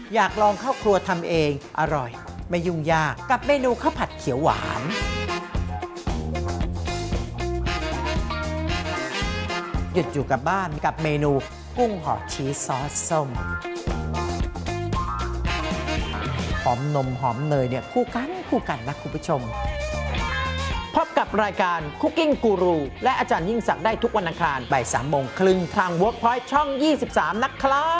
อยากลองเข้าครัวทำเองอร่อยไม่ยุ่งยากกับเมนูข้าวผัดเขียวหวานหยุดอยู่กับบ้านกับเมนูกุ้งห่อชีสซอสส้มหอมนมหอมเนยเนี่ยคู่กันนะคุณผู้ชมพบกับรายการ Cooking Guru และอาจารย์ยิ่งศักดิ์ได้ทุกวันอังคารบ่าย 3:30 ทาง Workpoint ช่อง 23 นะครับ